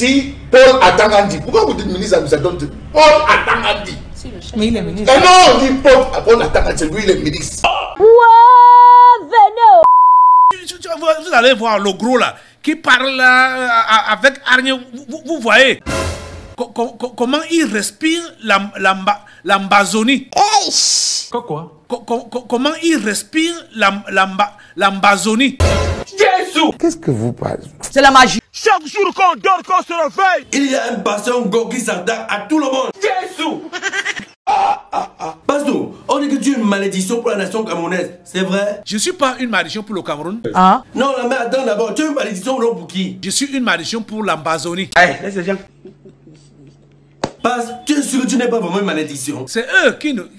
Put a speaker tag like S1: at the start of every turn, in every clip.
S1: si Paul Atangandi, pourquoi vous dites ministre Amoussa Donte? Paul Atangandi.
S2: Mais il est ministre.
S1: Non, on dit Paul Atangandi, lui il est ministre.
S3: Vous allez voir le gros là, qui parle là, avec Arnie, vous voyez comment il respire l'Ambazonie.
S2: Quoi?
S3: Comment il respire l'Ambazonie.
S4: Jésus!
S1: Qu'est-ce que vous parlez?
S2: C'est la magie.
S4: Chaque jour qu'on dort, qu'on se réveille, il y a un pasteur qui s'attaque à tout le monde. Jésus! Pasteur, on dit que tu es une malédiction pour la nation camerounaise, c'est vrai?
S3: Je ne suis pas une malédiction pour le Cameroun.
S2: Ah?
S4: Non, mais attends d'abord, tu es une malédiction pour qui?
S3: Je suis une malédiction pour l'Ambazonie.
S4: Allez, laisse les gens. Parce tu es sûr que tu n'es pas vraiment une malédiction.
S3: C'est eux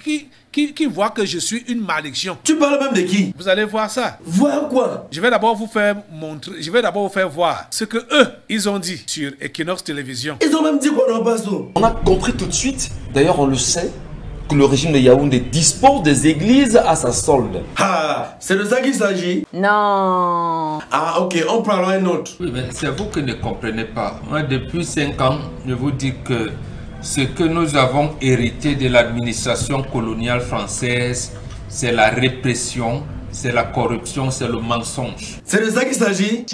S3: qui voient que je suis une malédiction.
S4: Tu parles même de qui?
S3: Vous allez voir ça.
S4: Voir quoi?
S3: Je vais d'abord vous faire montrer, je vais d'abord vous faire voir ce que eux, ils ont dit sur Equinox Télévision.
S4: Ils ont même dit quoi, non, Pasteur?
S5: On a compris tout de suite, d'ailleurs on le sait, que le régime de Yaoundé dispose des églises à sa solde.
S4: Ah, c'est de ça qu'il s'agit?
S2: Non.
S4: Ah, ok, on parlera un autre.
S6: Oui, mais c'est vous qui ne comprenez pas. Moi, depuis 5 ans, je vous dis que ce que nous avons hérité de l'administration coloniale française, c'est la répression, c'est la corruption, c'est le mensonge.
S4: C'est de ça qu'il s'agit?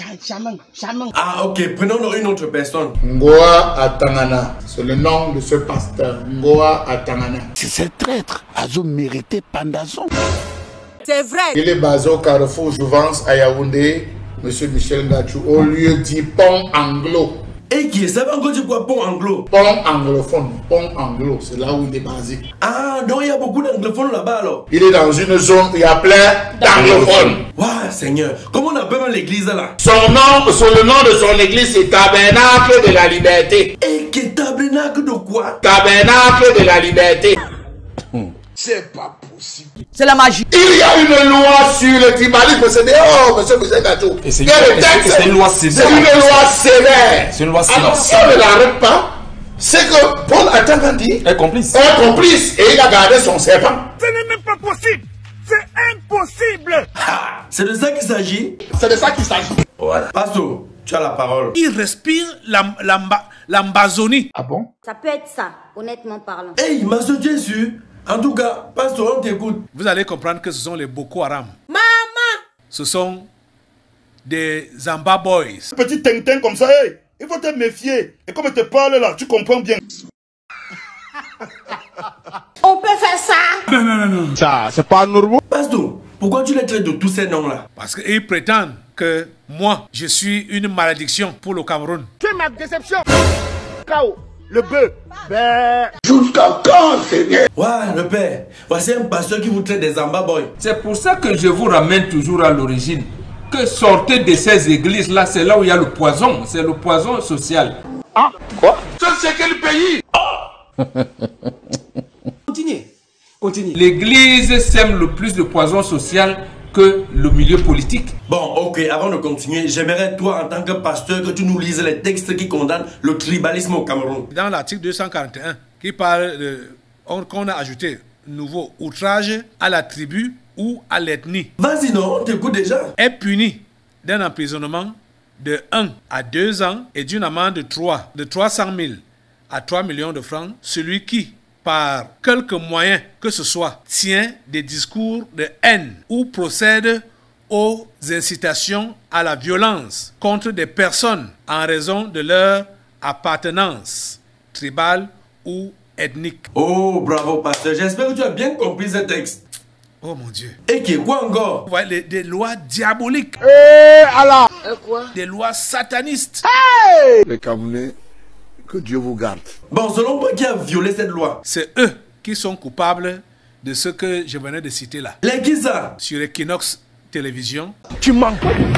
S4: Ah, ok, prenons une autre personne.
S1: Ngoa Atangana, c'est le nom de ce pasteur. Ngoa Atangana.
S7: C'est ce traître, Azo mérité Pandazon.
S2: C'est vrai.
S1: Il est basé au Carrefour Jouvence à Yaoundé, monsieur Michel Ngachou, au lieu dit pont anglo.
S4: Et qui est ça? Va encore dire quoi, pont anglo?
S1: Pont anglophone, pont anglo, c'est là où il est basé.
S4: Ah, donc il y a beaucoup d'anglophones là-bas alors?
S1: Il est dans une zone où il y a plein d'anglophones.
S4: Waouh, Seigneur, comment on appelle l'église là?
S1: Le nom de son église, c'est Tabernacle de la Liberté.
S4: Et qui est tabernacle de quoi?
S1: Tabernacle de la Liberté. C'est pas possible.
S2: C'est la magie.
S1: Il y a une loi sur le tribalisme, c'est oh, monsieur Gâteau.
S5: Et c'est une loi sévère.
S1: C'est une loi sévère.
S5: C'est une loi sévère.
S1: Alors, si on ne l'arrête pas, c'est que Paul Atangandi
S5: est complice.
S1: Est complice et il a gardé son serpent.
S4: Ce n'est même pas possible. C'est impossible. Ah, c'est de ça qu'il s'agit?
S1: C'est de ça qu'il s'agit.
S4: Voilà. Pasteur, tu as la parole.
S3: Il respire l'Ambazonie.
S1: Ah bon?
S8: Ça peut être ça, honnêtement parlant.
S4: Hey, ma soeur, tu es sûr? En tout cas, Pasteur, on t'écoute.
S3: Vous allez comprendre que ce sont les Boko Haram.
S2: Maman.
S3: Ce sont des Zamba Boys.
S9: Petit tintin comme ça, hey, il faut te méfier. Et comme il te parle là, tu comprends bien.
S2: On peut faire ça?
S9: Non. Ça, c'est pas normal.
S4: Pasteur, pourquoi tu les traites de tous ces noms-là?
S3: Parce qu'ils prétendent que moi, je suis une malédiction pour le Cameroun.
S9: Tu es ma déception. Kao, le bœuf.
S1: Jusqu'à quand, Seigneur?
S4: Ouais, le père. Voici un pasteur qui vous traite des Zamba Boys.
S6: C'est pour ça que je vous ramène toujours à l'origine. Que sortez de ces églises-là, c'est là où il y a le poison. C'est le poison social.
S9: Ah, quoi?
S1: Ça, c'est quel pays?
S6: Continuez. L'église sème le plus de poison social que le milieu politique.
S4: Bon, ok, avant de continuer, j'aimerais toi, en tant que pasteur, que tu nous lises les textes qui condamnent le tribalisme au Cameroun.
S3: Dans l'article 241, qui parle de... qu'on a ajouté nouveau outrage à la tribu ou à l'ethnie.
S4: Vas-y, non, on t'écoute déjà.
S3: Est puni d'un emprisonnement de 1 à 2 ans et d'une amende de 300 000 à 3 millions de francs, celui qui, par quelque moyen que ce soit, tient des discours de haine ou procède aux incitations à la violence contre des personnes en raison de leur appartenance tribale ou ethnique.
S4: Oh, bravo, pasteur. J'espère que tu as bien compris ce texte.
S3: Oh mon Dieu.
S4: Et qui, quoi encore?
S3: Ouais, des lois diaboliques.
S7: Allah.
S2: Quoi?
S3: Des lois satanistes.
S7: Hey! Les Camerounais, que Dieu vous garde.
S4: Bon, selon toi, qui a violé cette loi?
S3: C'est eux qui sont coupables de ce que je venais de citer là.
S4: Les qui ça?
S3: Sur Equinox Télévision.
S7: Tu mens.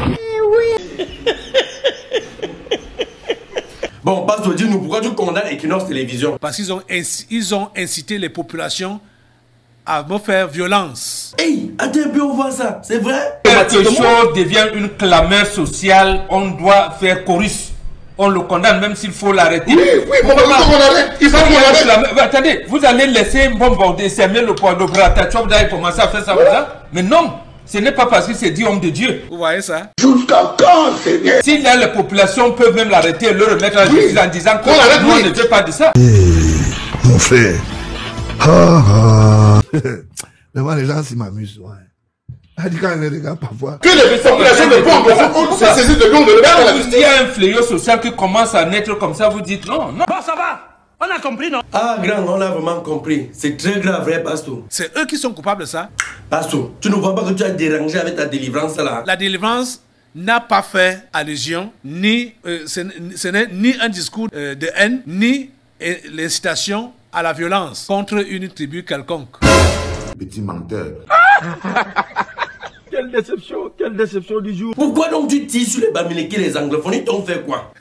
S4: Bon, pasteur, dis-nous, pourquoi tu condamnes Equinox Télévision?
S3: Parce qu'ils ont incité les populations à me faire violence.
S4: Hey, attends un peu, on voit ça, c'est vrai?
S6: Quelque chose devient une clameur sociale, on doit faire chorus. On le condamne même s'il faut l'arrêter.
S1: Oui, bon, on arrête. Il faut qu'on arrête.
S6: Attendez, vous allez laisser bombarder, s'aimer le poids de bras, vous allez commencer à faire ça comme ça? Mais non, Ce n'est pas parce que c'est dit homme de Dieu.
S3: Vous voyez ça?
S7: Jusqu'à quand, Seigneur?
S6: Si là, les populations peuvent même l'arrêter et le remettre à justice en disant que nous, on ne veut pas de ça.
S7: Mon frère. Vraiment, les gens s'y m'amusent. Ouais. Quand les regarde parfois.
S1: Que les populations de Congo se saisissent de nous, de le mettre à la
S6: justice. Il y a un fléau social qui commence à naître comme ça, vous dites non, non.
S2: Bon, ça va. On a compris, non?
S4: Ah, grand, on a vraiment compris. C'est très grave, vrai, Pasteur.
S3: C'est eux qui sont coupables de ça.
S4: Pasteur, tu ne vois pas que tu as dérangé avec ta délivrance là?
S3: La délivrance n'a pas fait allusion, ni ce n'est ni un discours de haine, ni l'incitation à la violence contre une tribu quelconque.
S1: Petit menteur.
S9: Quelle déception du jour.
S4: Pourquoi donc tu tires sur les Bamileke, les anglophones, ils t'ont fait quoi?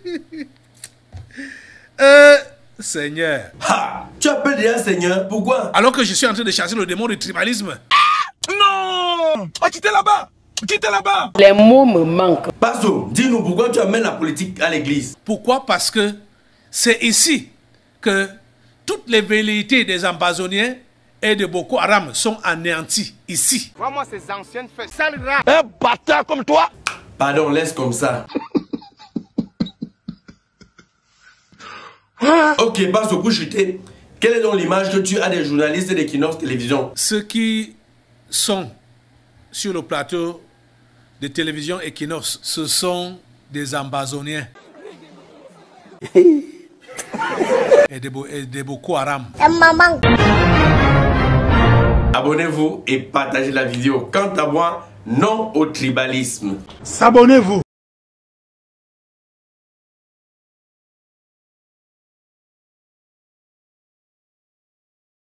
S3: Seigneur.
S4: Ha! Tu appelles déjà Seigneur, pourquoi?
S3: Alors que je suis en train de chasser le démon du tribalisme.
S9: Non! Oh, quittez là-bas! Quittez là-bas!
S2: Les mots me manquent.
S4: Pasteur, dis-nous pourquoi tu amènes la politique à l'église?
S3: Pourquoi? Parce que c'est ici que toutes les velléités des ambazoniens et de Boko Haram sont anéanties. Ici.
S2: Vois-moi ces anciennes fesses. Sale rat.
S7: Un bâtard comme toi!
S4: Pardon, laisse comme ça. Ok, passe au coup chuté. Quelle est donc l'image que tu as des journalistes d'Equinox Télévision?
S3: Ceux qui sont sur le plateau de télévision Equinox, ce sont des ambazoniens et des Boko Haram.
S8: Maman.
S4: Abonnez-vous et partagez la vidéo. Quant à moi, non au tribalisme.
S9: S'abonnez-vous.